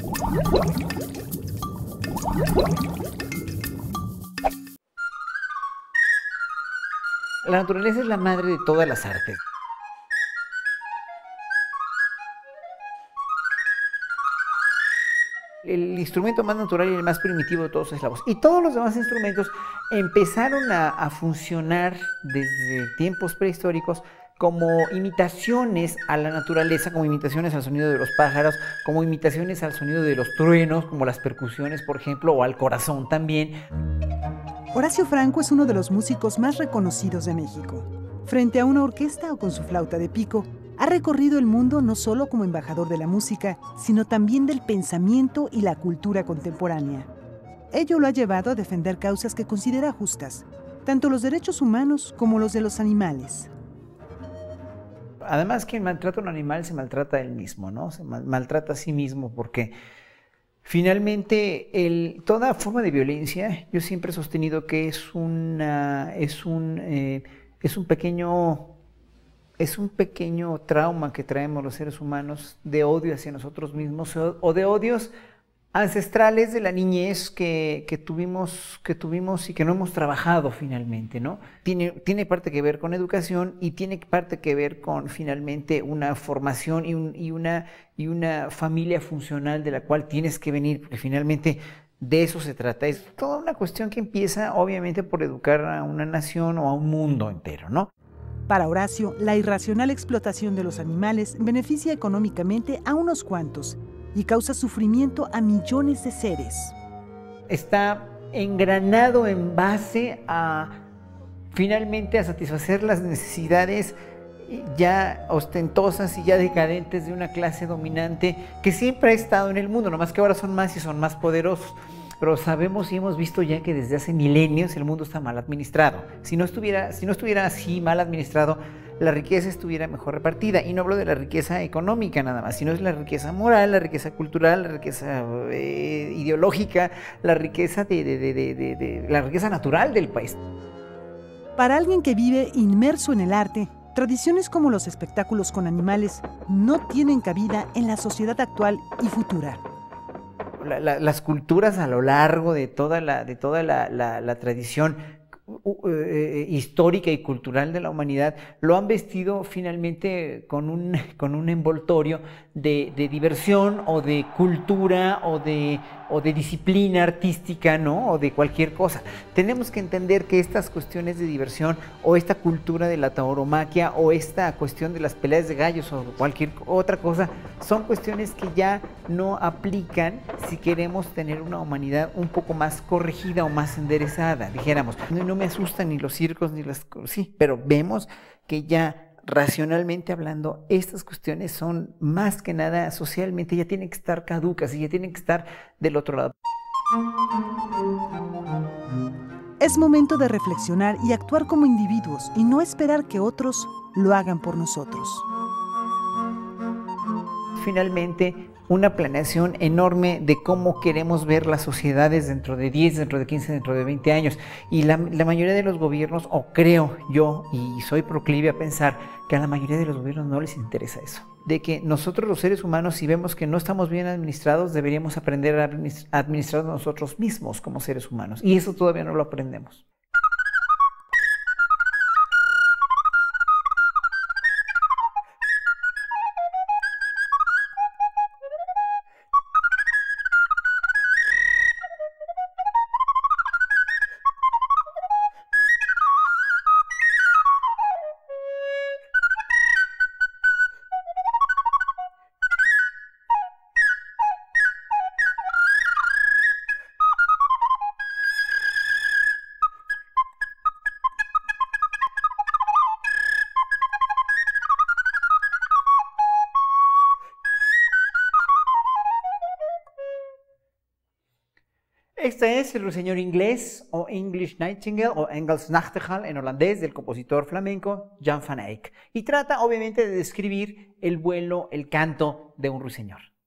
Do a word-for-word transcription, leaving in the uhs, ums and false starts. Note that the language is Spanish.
La naturaleza es la madre de todas las artes. El instrumento más natural y el más primitivo de todos es la voz. Y todos los demás instrumentos empezaron a, a funcionar desde tiempos prehistóricos como imitaciones a la naturaleza, como imitaciones al sonido de los pájaros, como imitaciones al sonido de los truenos, como las percusiones, por ejemplo, o al corazón también. Horacio Franco es uno de los músicos más reconocidos de México. Frente a una orquesta o con su flauta de pico, ha recorrido el mundo no solo como embajador de la música, sino también del pensamiento y la cultura contemporánea. Ello lo ha llevado a defender causas que considera justas, tanto los derechos humanos como los de los animales. Además, quien maltrata a un animal se maltrata a él mismo, ¿no? Se mal maltrata a sí mismo porque finalmente el, toda forma de violencia, yo siempre he sostenido que es, una, es, un, eh, es un pequeño... Es un pequeño trauma que traemos los seres humanos de odio hacia nosotros mismos o de odios ancestrales de la niñez que, que, tuvimos, que tuvimos y que no hemos trabajado finalmente, ¿no? Tiene, tiene parte que ver con educación y tiene parte que ver con finalmente una formación y, un, y, una, y una familia funcional de la cual tienes que venir, porque finalmente de eso se trata. Es toda una cuestión que empieza obviamente por educar a una nación o a un mundo entero, ¿no? Para Horacio, la irracional explotación de los animales beneficia económicamente a unos cuantos y causa sufrimiento a millones de seres. Está engranado en base a, finalmente, a satisfacer las necesidades ya ostentosas y ya decadentes de una clase dominante que siempre ha estado en el mundo, nomás que ahora son más y son más poderosos. Pero sabemos y hemos visto ya que desde hace milenios el mundo está mal administrado. Si no estuviera, si no estuviera así mal administrado, la riqueza estuviera mejor repartida. Y no hablo de la riqueza económica nada más, sino es la riqueza moral, la riqueza cultural, la riqueza eh, ideológica, la riqueza, de, de, de, de, de, de, la riqueza natural del país. Para alguien que vive inmerso en el arte, tradiciones como los espectáculos con animales no tienen cabida en la sociedad actual y futura. La, la, las culturas a lo largo de toda la, de toda la, la, la tradición uh, eh, histórica y cultural de la humanidad lo han vestido finalmente con un, con un envoltorio de, de diversión o de cultura o de, o de disciplina artística, ¿no? O de cualquier cosa. Tenemos que entender que estas cuestiones de diversión o esta cultura de la tauromaquia o esta cuestión de las peleas de gallos o cualquier otra cosa son cuestiones que ya no aplican si queremos tener una humanidad un poco más corregida o más enderezada. Dijéramos, no, no me asustan ni los circos ni las cosas, sí, pero vemos que ya racionalmente hablando, estas cuestiones son más que nada socialmente, ya tienen que estar caducas y ya tienen que estar del otro lado. Es momento de reflexionar y actuar como individuos y no esperar que otros lo hagan por nosotros. Finalmente, una planeación enorme de cómo queremos ver las sociedades dentro de diez, dentro de quince, dentro de veinte años. Y la, la mayoría de los gobiernos, o creo yo, y soy proclive a pensar que a la mayoría de los gobiernos no les interesa eso. De que nosotros los seres humanos, si vemos que no estamos bien administrados, deberíamos aprender a administrar nosotros mismos como seres humanos. Y eso todavía no lo aprendemos. Este es el ruiseñor inglés o English Nightingale o Engels Nachtigall en holandés del compositor flamenco Jan van Eyck y trata obviamente de describir el vuelo, el canto de un ruiseñor.